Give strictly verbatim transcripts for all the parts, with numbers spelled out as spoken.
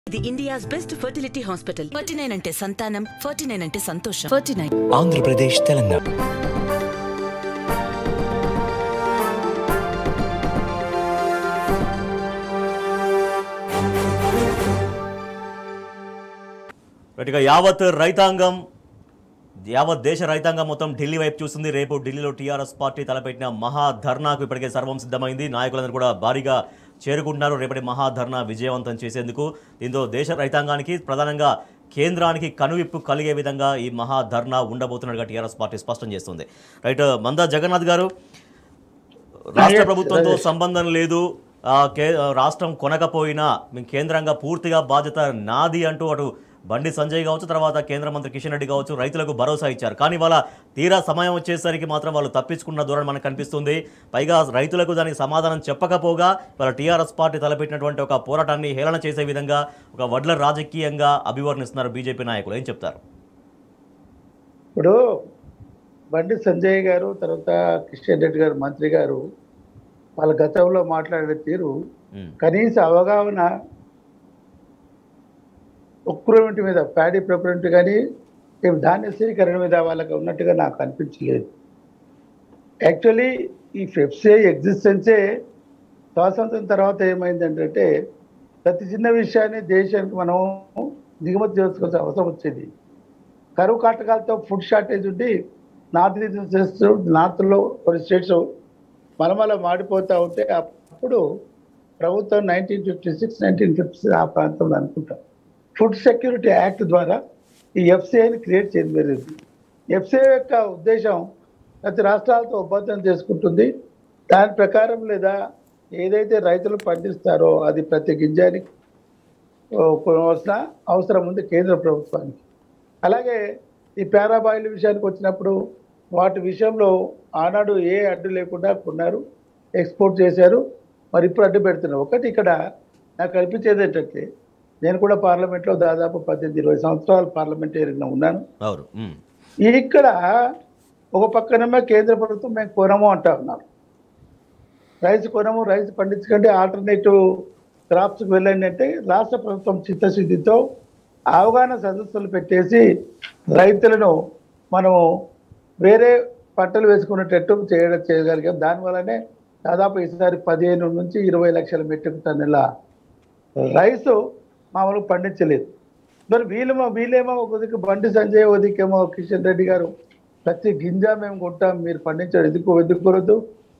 ఇది India's best fertility hospital. Forty nine అంటే సంతానం, ఫార్టీ నైన్ అంటే సంతోషం. Forty nine Andhra Pradesh, Telangana. యావత్ రైతాంగం యావత్ దేశ రైతాంగం మొత్తం ఢిల్లీ వైపు చూస్తుంది. రేపు ఢిల్లీలో టీఆర్ఎస్ పార్టీ తలపెట్టిన మహాధర్నాకు ఇప్పటికే సర్వం సిద్ధమైంది. నాయకులందరూ కూడా భారీగా చేరుకుంటున్నారు రేపటి మహాధర్నా విజయవంతం చేసేందుకు. దీంతో దేశ రైతాంగానికి, ప్రధానంగా కేంద్రానికి కనువిప్పు కలిగే విధంగా ఈ మహాధర్నా ఉండబోతున్నట్టుగా టీఆర్ఎస్ పార్టీ స్పష్టం చేస్తుంది. రైట్, మందా జగన్నాథ్ గారు, రాష్ట్ర ప్రభుత్వంతో సంబంధం లేదు, రాష్ట్రం కొనకపోయినా మేము కేంద్రంగా పూర్తిగా బాధ్యత నాది అంటూ అటు బండి సంజయ్ కావచ్చు, తర్వాత కేంద్ర మంత్రి కిషన్ రెడ్డి కావచ్చు, రైతులకు భరోసా ఇచ్చారు. కానీ వాళ్ళ తీరా సమయం వచ్చేసరికి మాత్రం వాళ్ళు తప్పించుకున్న ధోరణి మనకు కనిపిస్తుంది. పైగా రైతులకు దానికి సమాధానం చెప్పకపోగా వాళ్ళ టీఆర్ఎస్ పార్టీ తలపెట్టినటువంటి ఒక పోరాటాన్ని హేళన చేసే విధంగా ఒక వడ్ల రాజకీయంగా అభివర్ణిస్తున్నారు బీజేపీ నాయకులు. ఏం చెప్తారు? ఇప్పుడు బండి సంజయ్ గారు, తర్వాత కిషన్ రెడ్డి గారు, మంత్రి గారు, వాళ్ళ గతంలో మాట్లాడే తీరు కనీస అవగాహన ప్రొక్యూర్మెంట్ మీద, ప్యాడీ ప్రొక్యూర్మెంట్ కానీ ధాన్య స్థిరీకరణ మీద వాళ్ళకి ఉన్నట్టుగా నాకు అనిపించలేదు. యాక్చువల్లీ ఈ ఎఫ్సిఐ ఎగ్జిస్టెన్సే స్వాతంత్రం తర్వాత ఏమైందంటే ప్రతి చిన్న విషయాన్ని దేశానికి మనం దిగుమతి చేసుకోవాల్సిన అవసరం వచ్చేది. కరువు కాటకాలతో ఫుడ్ షార్టేజ్ ఉండి నార్త్ ఈస్ట్ స్టేట్స్, నార్త్లో కొన్ని స్టేట్స్ మలమల మాడిపోతూ ఉంటే అప్పుడు ప్రభుత్వం nineteen fifty six nineteen fifty six ఆ ప్రాంతంలో అనుకుంటాం ఫుడ్ సెక్యూరిటీ యాక్ట్ ద్వారా ఈ ఎఫ్సిఐని క్రియేట్ చేయడం జరిగింది. ఎఫ్సిఐ యొక్క ఉద్దేశం ప్రతి రాష్ట్రాలతో ఒప్పందం చేసుకుంటుంది. దాని ప్రకారం లేదా ఏదైతే రైతులు పండిస్తారో అది ప్రతి గింజానికి కొనవలసిన అవసరం ఉంది కేంద్ర ప్రభుత్వానికి. అలాగే ఈ పారాబాయిల్ విషయానికి వచ్చినప్పుడు వాటి విషయంలో ఆనాడు ఏ అడ్డు లేకుండా కొన్నారు, ఎక్స్పోర్ట్ చేశారు. మరి ఇప్పుడు అడ్డు పెడుతున్నారు. ఒకటి ఇక్కడ నాకు కనిపించేది ఏంటంటే, నేను కూడా పార్లమెంట్లో దాదాపు పద్దెనిమిది ఇరవై సంవత్సరాలు పార్లమెంటేరియన్గా ఉన్నాను. ఇక్కడ ఒక పక్కనేమో కేంద్ర ప్రభుత్వం మేము కొనము అంటా ఉన్నారు. రైస్ కొనము, రైస్ పండించకండి, ఆల్టర్నేటివ్ క్రాప్స్కి వెళ్ళండి అంటే రాష్ట్ర ప్రభుత్వం చిత్తశుద్ధితో అవగాహన సదస్సులు పెట్టేసి రైతులను మనము వేరే పంటలు వేసుకునేటట్టు చేయడం చేయగలిగాం. దానివల్లనే దాదాపు ఈసారి పదిహేను నుంచి ఇరవై లక్షల మెట్రిక్ టన్నుల రైసు మామూలుగా పండించలేదు. మరి వీళ్ళేమో వీళ్ళేమో ఒకదికి బండి సంజయ్, ఒకదికేమో కిషన్ రెడ్డి గారు ప్రతి గింజ మేము కొంటాం, మీరు పండించాడు ఎందుకు ఎదుర్కోవద్దు,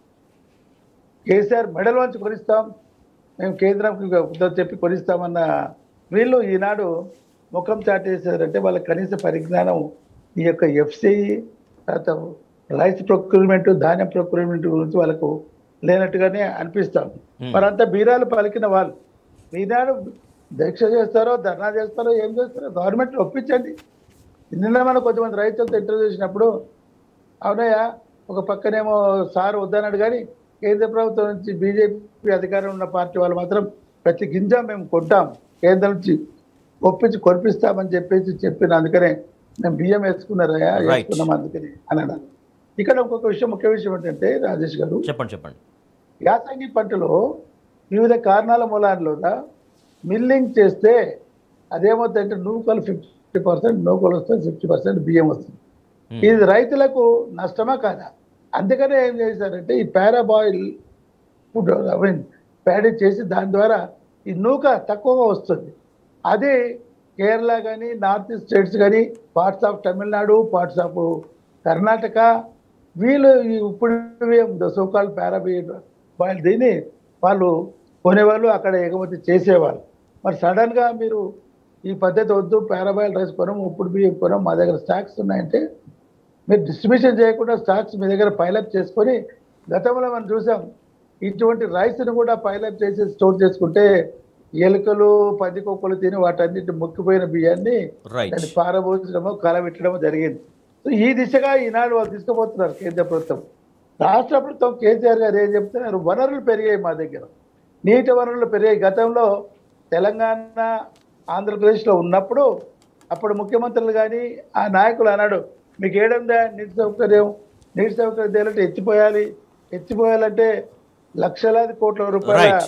కేసీఆర్ మెడలోంచి కొనిస్తాం, మేము కేంద్రంకి చెప్పి కొనిస్తామన్న వీళ్ళు ఈనాడు ముఖం చాటేశారంటే వాళ్ళ కనీస పరిజ్ఞానం ఈ యొక్క ఎఫ్సిఐ, తర్వాత రైస్ ప్రొక్యూర్మెంట్, ధాన్యం ప్రొక్యూర్మెంట్ గురించి వాళ్ళకు లేనట్టుగానే అనిపిస్తాం. మరంతా బీరాలు పలికిన వాళ్ళు ఈనాడు దీక్ష చేస్తారో, ధర్నా చేస్తారో, ఏం చేస్తారో గవర్నమెంట్ ఒప్పించండి. నిన్న మనం కొంతమంది రైతులతో ఇంటర్వ్యూ చేసినప్పుడు అవునయ్యా ఒక పక్కనేమో సార్ వద్దన్నాడు, కానీ కేంద్ర ప్రభుత్వం నుంచి బీజేపీ అధికారం ఉన్న పార్టీ వాళ్ళు మాత్రం ప్రతి గింజ మేము కొంటాం, కేంద్రం నుంచి ఒప్పించి కొనిపిస్తామని చెప్పేసి చెప్పిన, అందుకనే మేము బియ్యం వేసుకున్నారయ్యా వేసుకున్నాం అందుకని అని అన్నారు. ఇక్కడ ఇంకొక విషయం, ముఖ్య విషయం ఏంటంటే రాజేష్ గారు, చెప్పండి చెప్పండి యాసంగి పంటలో వివిధ కారణాల మూలాల్లో మిల్లింగ్ చేస్తే అదేమవుతుందంటే నూకలు ఫిఫ్టీ పర్సెంట్ నూకలు వస్తుంది, ఫిఫ్టీ పర్సెంట్ బియ్యం వస్తుంది. ఇది రైతులకు నష్టమా కాదా? అందుకనే ఏం చేశారంటే ఈ parboil food I mean paddy చేసి దాని ద్వారా ఈ నూక తక్కువగా వస్తుంది. అదే కేరళ కానీ నార్త్ ఈస్ట్ స్టేట్స్ కానీ, parts of Tamil Nadu, parts of Karnataka, వీళ్ళు ఈ ఇప్పుడు సోకాల్ పారాబాయిల్ బాయిల్ దీన్ని వాళ్ళు కొనేవాళ్ళు, అక్కడ ఎగుమతి చేసేవాళ్ళు. మరి సడన్గా మీరు ఈ పద్ధతి వద్దు, పారాబాయిల్ రైస్ కొనం, ఉప్పుడు బియ్యం కొనం, మా దగ్గర స్టాక్స్ ఉన్నాయంటే మీరు డిస్ట్రిబ్యూషన్ చేయకుండా స్టాక్స్ మీ దగ్గర పైలప్ చేసుకొని, గతంలో మనం చూసాం ఇటువంటి రైస్ను కూడా పైలప్ చేసి స్టోర్ చేసుకుంటే ఎలుకలు, పందికొక్కలు తిని వాటన్నిటి మొక్కిపోయిన బియ్యాన్ని దాన్ని పారబోసడమో కలబెట్టడమో జరిగింది. సో ఈ దిశగా ఈనాడు వాళ్ళు తీసుకుపోతున్నారు కేంద్ర ప్రభుత్వం. రాష్ట్ర ప్రభుత్వం కేసీఆర్ గారు ఏం చెప్తున్నారు, వనరులు పెరిగాయి మా దగ్గర, నీటి వనరులు పెరిగాయి. గతంలో తెలంగాణ ఆంధ్రప్రదేశ్లో ఉన్నప్పుడు అప్పుడు ముఖ్యమంత్రులు కానీ ఆ నాయకులు అన్నాడు, మీకు ఏడుందా నీటి సౌకర్యం, నీటి సౌకర్యం తేలంటే ఎత్తిపోయాలి, ఎత్తిపోయాలంటే లక్షలాది కోట్ల రూపాయల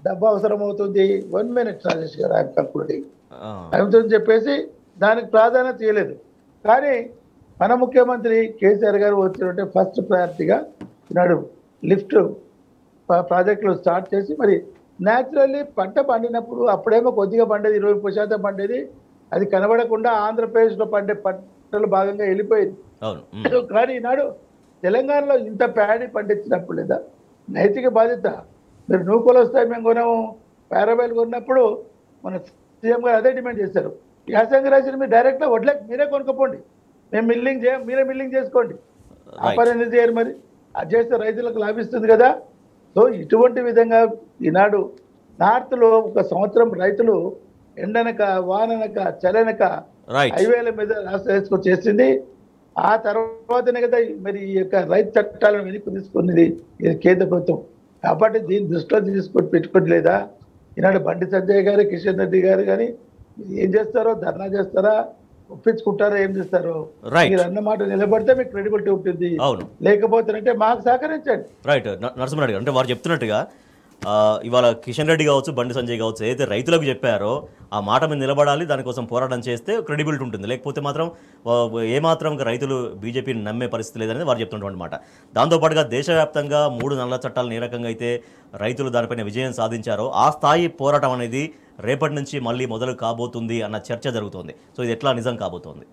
డబ్బు అవసరం అవుతుంది. వన్ మినిట్ రాజేష్ గారు ఐఎమ్ కంక్లూడింగ్ ఆ, అని చెప్పేసి దానికి ప్రాధాన్యత ఇవ్వలేదు. కానీ మన ముఖ్యమంత్రి కేసీఆర్ గారు వచ్చినట్టే ఫస్ట్ ప్రయారిటీగా ఈనాడు లిఫ్ట్ ప్రాజెక్టులు స్టార్ట్ చేసి మరి న్యాచురల్లీ పంట పండినప్పుడు అప్పుడేమో కొద్దిగా పండేది, ఇరవై ముప్పై శాతం పండేది, అది కనబడకుండా ఆంధ్రప్రదేశ్లో పండే పంటలు భాగంగా వెళ్ళిపోయింది. అవును ఉమ్, కానీ ఈనాడు తెలంగాణలో ఇంత ప్యాడీ పండించినప్పుడు లేదా నైతిక బాధ్యత. మీరు నూకలు వస్తాయి మేము కొనాము, పారాబైల్ కొన్నప్పుడు మన సీఎం గారు అదే డిమాండ్ చేశారు. యాసంగి రైతులు మీరు డైరెక్ట్గా వడ్లకి మీరే కొనుక్కోండి, మేము మిల్లింగ్ చేయం, మీరే మిల్లింగ్ చేసుకోండి. ఆ పని ఎందుకు చేయరు మరి? అది చేస్తే రైతులకు లాభిస్తుంది కదా. సో ఇటువంటి విధంగా ఈనాడు నార్త్లో ఒక సంవత్సరం రైతులు ఎండనక వాననక చలనక రైట్ హైవేల మీద రాష్ట్ర వేసుకొని చేసింది. ఆ తర్వాతనే కదా మరి ఈ యొక్క రైతు చట్టాలను వెనక్కి తీసుకున్నది ఇది కేంద్ర ప్రభుత్వం. కాబట్టి దీన్ని దృష్టిలో తీసుకొని పెట్టుకోవట్లేదా? ఈనాడు బండి సంజయ్ గారు, కిషన్ రెడ్డి గారు కానీ ఏం చేస్తారో, ధర్నా చేస్తారా, ఒప్పించుకుంటారా, ఏం చేస్తారో? Right. మీరు అన్న మాట నిలబడితే మీకు క్రెడిబిలిటీ ఉంటుంది, అవును లేకపోతే మాకు సహకరించండి. రైట్ నరసింహారెడ్డి గారు, అంటే వారు చెప్తున్నట్టుగా ఆ, ఇవాళ కిషన్ రెడ్డి కావచ్చు, బండి సంజయ్ కావచ్చు, ఏదైతే రైతులకు చెప్పారో ఆ మాట మీద నిలబడాలి, దానికోసం పోరాటం చేస్తే క్రెడిబిలిటీ ఉంటుంది, లేకపోతే మాత్రం ఆ, ఏమాత్రం ఇంకా రైతులు బీజేపీని నమ్మే పరిస్థితి లేదనేది వారు చెప్తున్నటువంటి మాట. దాంతోపాటుగా దేశవ్యాప్తంగా మూడు నల్ల చట్టాలను ఏ రకంగా అయితే రైతులు దానిపైన విజయం సాధించారో ఆ స్థాయి పోరాటం అనేది రేపటి నుంచి మళ్ళీ మొదలు కాబోతుంది అన్న చర్చ జరుగుతోంది. సో ఇది ఎట్లా నిజం కాబోతోంది?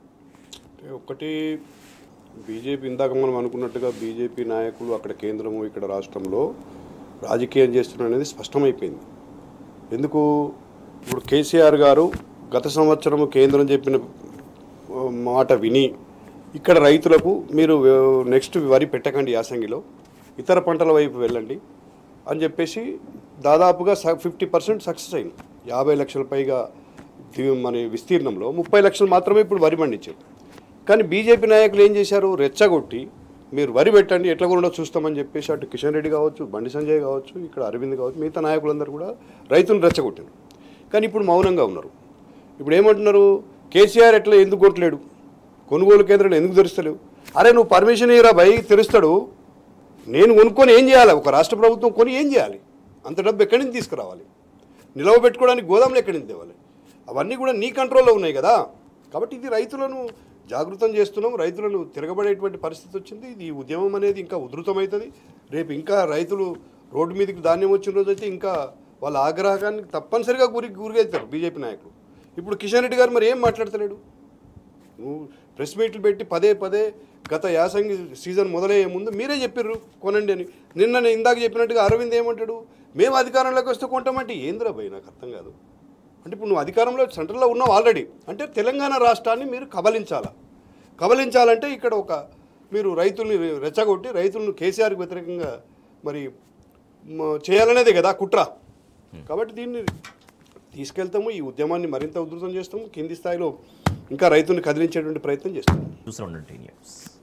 ఒకటి బీజేపీ ఇందాక మనం అనుకున్నట్టుగా బీజేపీ నాయకులు అక్కడ కేంద్రము ఇక్కడ రాష్ట్రంలో రాజకీయం చేస్తున్నారు అనేది స్పష్టమైపోయింది. ఎందుకు ఇప్పుడు కేసీఆర్ గారు గత సంవత్సరం కేంద్రం చెప్పిన మాట విని ఇక్కడ రైతులకు మీరు నెక్స్ట్ వరి పెట్టకండి యాసంగిలో, ఇతర పంటల వైపు వెళ్ళండి అని చెప్పేసి దాదాపుగా ఫిఫ్టీ పర్సెంట్ సక్సెస్ అయింది. యాభై లక్షల పైగా మన విస్తీర్ణంలో ముప్పై లక్షలు మాత్రమే ఇప్పుడు వరి పండించారు. కానీ బీజేపీ నాయకులు ఏం చేశారు? రెచ్చగొట్టి మీరు వరి పెట్టండి, ఎట్లా కూడా చూస్తామని చెప్పేసి అటు కిషన్ రెడ్డి కావచ్చు, బండి సంజయ్ కావచ్చు, ఇక్కడ అరవింద్ కావచ్చు, మిగతా నాయకులందరూ కూడా రైతులను రెచ్చగొట్టారు. కానీ ఇప్పుడు మౌనంగా ఉన్నారు. ఇప్పుడు ఏమంటున్నారు? కేసీఆర్ ఎట్లా ఎందుకు కొట్టలేడు, కొనుగోలు కేంద్రాలు ఎందుకు తెరుస్తలేవు? అరే నువ్వు పర్మిషన్ ఇయ్యరా భయ్, తెరుస్తాడు, నేను కొనుక్కొని ఏం చేయాలి? ఒక రాష్ట్ర ప్రభుత్వం కొని ఏం చేయాలి? అంత డబ్బు ఎక్కడి నుంచి తీసుకురావాలి? నిలవ పెట్టుకోవడానికి గోదాములు ఎక్కడి నుంచి తేవాలి? అవన్నీ కూడా నీ కంట్రోల్లో ఉన్నాయి కదా. కాబట్టి ఇది రైతులను జాగృతం చేస్తున్నాం, రైతులను తిరగబడేటువంటి పరిస్థితి వచ్చింది. ఇది ఉద్యమం అనేది ఇంకా ఉధృతమవుతుంది. రేపు ఇంకా రైతులు రోడ్డు మీదకి ధాన్యం వచ్చిన రోజు అయితే ఇంకా వాళ్ళ ఆగ్రహానికి తప్పనిసరిగా గురి గురిగవుతారు బీజేపీ నాయకులు. ఇప్పుడు కిషన్ రెడ్డి గారు మరి ఏం మాట్లాడతలేడు? నువ్వు ప్రెస్ మీట్లు పెట్టి పదే పదే గత యాసంగి సీజన్ మొదలయ్యే ముందు మీరే చెప్పారు కొనండి అని. నిన్న నేను ఇందాక చెప్పినట్టుగా అరవింద్ ఏమంటాడు? మేము అధికారంలోకి వస్తే కొంటామంటే ఏంద్రా భయ్, నాకు అర్థం కాదు. అంటే ఇప్పుడు నువ్వు అధికారంలో సెంట్రల్లో ఉన్నావు ఆల్రెడీ, అంటే తెలంగాణ రాష్ట్రాన్ని మీరు కబలించాలా? కబలించాలంటే ఇక్కడ ఒక మీరు రైతుల్ని రెచ్చగొట్టి రైతులను కేసీఆర్కి వ్యతిరేకంగా మరి చేయాలనేదే కదా కుట్ర. కాబట్టి దీన్ని తీసుకెళ్తాము, ఈ ఉద్యమాన్ని మరింత ఉధృతం చేస్తాము, కింది స్థాయిలో ఇంకా రైతుల్ని కదిలించేటువంటి ప్రయత్నం చేస్తాము. చూస్తూ ఉండండి న్యూస్.